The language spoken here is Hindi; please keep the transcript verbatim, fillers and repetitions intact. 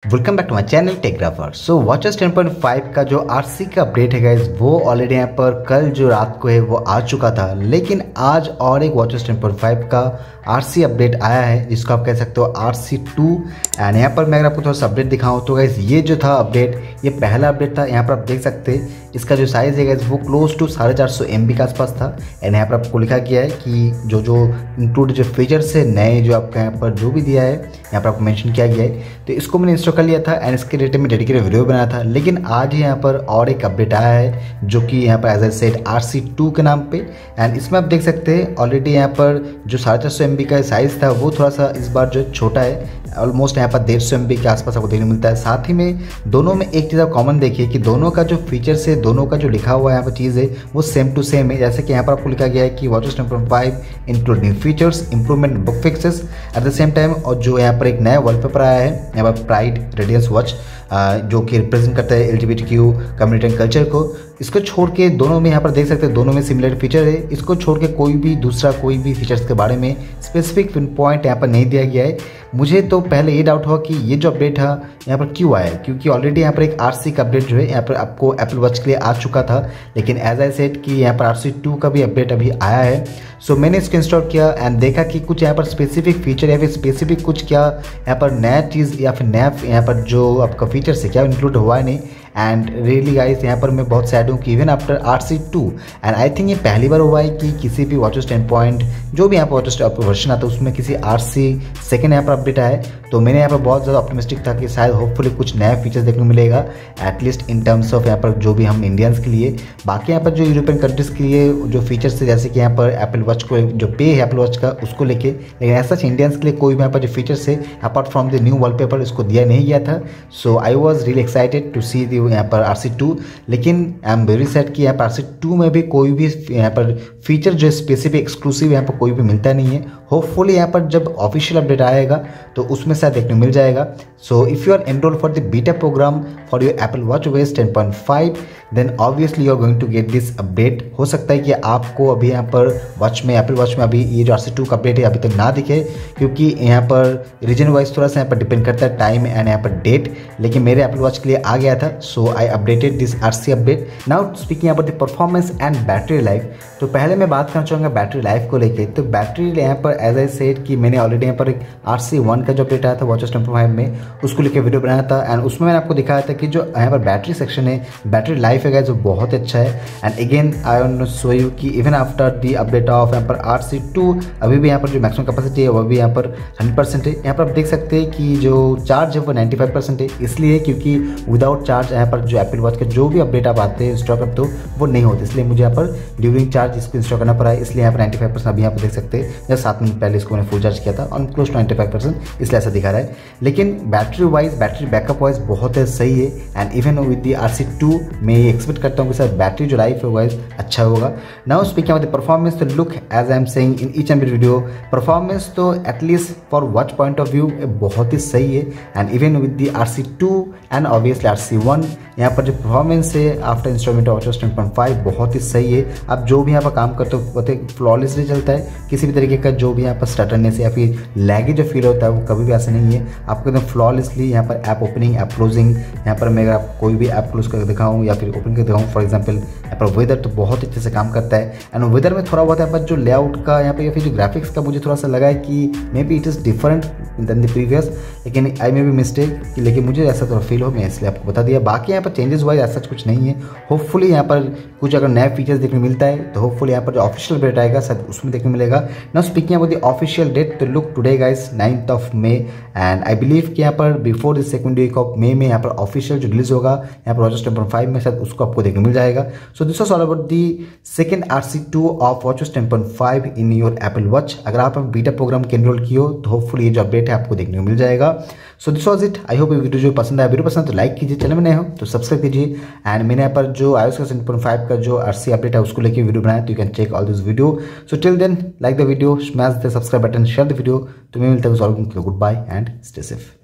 Welcome back to my channel Techgrapher. So watchOS ten point five का जो आरसी का अपडेट है गाइस, वो ऑलरेडी यहाँ पर कल जो रात को है वो आ चुका था, लेकिन आज और एक वॉचएस टेन पॉइंट फाइव का आरसी अपडेट आया है जिसको आप कह सकते हो आरसी टू। एंड यहाँ पर मैं अगर आपको थोड़ा सा अपडेट दिखाऊँ तो गाइस ये जो था अपडेट, ये पहला अपडेट था। यहाँ पर आप देख सकते हैं इसका जो साइज़ है गाइस वो क्लोज टू साढ़े चार सौ एम बी के आसपास था। एंड यहाँ पर आपको लिखा गया है कि जो जो इंक्लूड जो फीचर्स है नए जो आपका यहाँ पर जो भी दिया है यहाँ पर आपको मेंशन किया गया है, तो इसको मैंने इंस्टॉल कर लिया था एंड इसके रिलेटेड में डेडिकेटेड वीडियो बनाया था। लेकिन आज ही यहाँ पर और एक अपडेट आया है जो कि यहाँ पर as I said RC two के नाम पे। एंड इसमें आप देख सकते हैं ऑलरेडी यहाँ पर जो साढ़े चार सौ एम बी का साइज़ था वो थोड़ा सा इस बार जो छोटा है, ऑलमोस्ट यहाँ पर डेढ़ सौ एम बी के आसपास आपको देखने मिलता है। साथ ही में दोनों में एक चीज़ आप कॉमन देखिए कि दोनों का जो फीचर्स है, दोनों का जो लिखा हुआ यहाँ पर चीज़ है वो सेम टू सेम है। जैसे कि यहाँ पर आपको लिखा गया है कि watchOS ten point five include new features, improvement, bug fixes at the same time. और जो यहाँ पर एक नया वॉलपेपर आया है यहाँ पर प्राइड रेडियंस वॉच, जो कि रिप्रेजेंट करता है L G B T Q community and culture को। इसको छोड़ के दोनों में यहाँ पर देख सकते हैं दोनों में सिमिलर फीचर है। इसको छोड़ के कोई भी दूसरा कोई भी फीचर्स के बारे में स्पेसिफिक पिन पॉइंट यहाँ पर नहीं दिया गया है। मुझे तो पहले ये डाउट हुआ कि ये जो अपडेट था यहाँ पर क्यों आया है, क्योंकि ऑलरेडी यहाँ पर एक आरसी का अपडेट जो है यहाँ पर आपको एप्पल वॉच के लिए आ चुका था। लेकिन एज आई सेड कि यहाँ पर आरसी टू का भी अपडेट अभी आया है। सो मैंने इसको इंस्टॉल किया एंड देखा कि कुछ यहाँ पर स्पेसिफिक फीचर या फिर स्पेसिफिक कुछ क्या यहाँ पर नया चीज़ या फिर नया यहाँ पर जो आपका फीचर्स है क्या इंक्लूड हुआ है नहीं। एंड रियली गाइस यहाँ पर मैं बहुत सैड हूँ कि even after RC two and I think ये पहली बार हुआ है कि किसी भी वॉचएस टेन पॉइंट जो भी यहाँ पर वॉचएस वर्जन आता है उसमें किसी आरसी सेकेंड यहाँ पर अपडेट आया है। तो मैंने यहाँ पर बहुत ज़्यादा ऑप्टिमिस्टिक था कि शायद होपफुली कुछ नया फीचर्स देखने को मिलेगा, एटलीस्ट इन टर्म्स ऑफ यहाँ पर जो भी हम इंडियंस के लिए। बाकी यहाँ पर जो यूरोपियन कंट्रीज़ के लिए जो फीचर्स है, जैसे कि यहाँ पर एप्पल वॉच को जो पे है एप्पल वॉच का उसको लेके, लेकिन ऐसा इंडियंस के लिए कोई भी यहाँ पर जो फीचर्स है apart from the new wallpaper इसको दिया नहीं गया था। So I was really excited to see the यहाँ पर आरसी टू। लेकिन आई एम वेरी सैड कि यहाँ पर आरसी टू में भी कोई भी यहाँ पर फीचर जो स्पेसिफिक एक्सक्लूसिव यहाँ पर कोई भी मिलता नहीं है। होपफुली यहाँ पर जब ऑफिशियल अपडेट आएगा तो उसमें शायद देखने मिल जाएगा। So if you are enrol for the beta program for your Apple watchOS ten point five then obviously you are going to get this update. हो सकता है कि आपको अभी यहाँ पर वॉच में एप्पल वॉच में अभी ये जो आरसी टू का अपडेट है अभी तक ना दिखे, क्योंकि यहाँ पर रीजन वाइज थोड़ा सा यहाँ पर डिपेंड करता है टाइम एंड यहाँ पर डेट। लेकिन मेरे एप्पल वॉच के लिए आ गया था, so I updated this RC update. Now speaking about the performance and battery life, तो पहले मैं बात करना चाहूँगा बैटरी लाइफ को लेके। तो बैटरी यहाँ पर एज आई सेड कि मैंने ऑलरेडी यहाँ पर एक आरसी वन का जो अपडेट आया था वॉचएस टेन पॉइंट फाइव में उसको लेकर वीडियो बनाया था एंड उसमें मैंने आपको दिखाया था कि जो यहाँ पर बैटरी सेक्शन है, बैटरी लाइफ है जो बहुत अच्छा है। And again I want to show you कि even after the update of यहाँ पर आरसी टू अभी भी यहाँ पर जो मैक्सिमम कैपेसिटी है वो भी यहाँ पर हंड्रेड परसेंट है। यहाँ पर आप देख सकते हैं कि जो चार्ज है वो नाइन्टी फाइव परसेंट है, इसलिए क्योंकि विदाउट चार्ज यहाँ पर जो एप्पल वॉच के जो भी अपडेट आप आते हैं इंस्टॉल करते हो वो नहीं होते, इसलिए मुझे यहाँ पर ड्यूरिंग चार्ज इसको इंस्टॉल करना पड़ा है। इसलिए यहाँ पर नाइन्टी फाइव परसेंट अभी यहाँ पर देख सकते हैं, जब सात मिनट पहले इसको मैंने फुल चार्ज किया था on close to ninety five percent, इसलिए ऐसा दिखा रहा है। लेकिन battery wise battery backup wise बहुत है सही है। And even with the RC two मैं ये एक्सपेक्ट करता हूँ कि सर बैटरी जो लाइफ है वाइज अच्छा होगा। Now speaking of the performance, तो look as I am saying in each and every video, performance तो at least for watch point of view बहुत ही सही है। And even with the RC two and obviously RC one यहाँ पर जो परफॉर्मेंस है after installment of watchOS ten point five बहुत ही सही है। आप जो भी यहाँ पर काम करते हो बहुत ही फ्लॉलेसली चलता है, किसी भी तरीके का जो भी यहाँ पर स्टटरनेस या फिर लैगी जो फील होता है वो कभी भी ऐसा नहीं है। आपको एकदम फ्लॉलेसली यहाँ पर ऐप ओपनिंग, ऐप क्लोजिंग, यहाँ पर मैं अगर कोई भी ऐप क्लोज करके दिखाऊँ या फिर ओपन करके दिखाऊँ, फॉर एग्जाम्पल यहाँ पर वेदर तो बहुत अच्छे से काम करता है। एंड वेदर में थोड़ा बहुत यहाँ पर जो लेआउट का यहाँ पर या फिर जो ग्राफिक्स का मुझे थोड़ा सा लगा है कि may be it is different than the previous, लेकिन आई मे बी मिस्टेक, लेकिन मुझे ऐसा थोड़ा फील हो, मैं इसलिए आपको बता दिया। बाकी यहाँ पर चेंजेस वाइज ऐसा कुछ नहीं है। होपफुली यहाँ पर कुछ अगर नया फीचर्स देखने मिलता है तो होपफुली यहाँ पर जो ऑफिशियल अपडेट आएगा शायद उसमें देखने मिलेगा। Now speaking about the official date, तो look today guys ninth of May and I believe कि यहाँ पर before the second week of May में यहाँ पर ऑफिशियल जो रिलीज होगा यहाँ पर वॉचएस टेन पॉइंट फाइव में शायद उसको आपको देखने मिल जाएगा। So this was all about the second RC two of watchOS ten point five in your Apple watch. अगर आप बीटा प्रोग्राम के एनरोल किए हो तो होपफुली ये जो अपडेट है आपको देखने को मिल जाएगा। So this was it. I hope ये वीडियो जो पसंद आया, वीडियो पसंद तो लाइक कीजिए, चैनल में नए हो तो सब्सक्राइब कीजिए। एंड मैंने यहाँ पर जो आईओएस का टेन पॉइंट फाइव का जो आरसी अपडेट है उसको लेके वीडियो बनाया, तो you can check all this video. So till then like the video, smash the subscribe button, share the video. तो मैं मिलता हूँ, good bye and stay safe.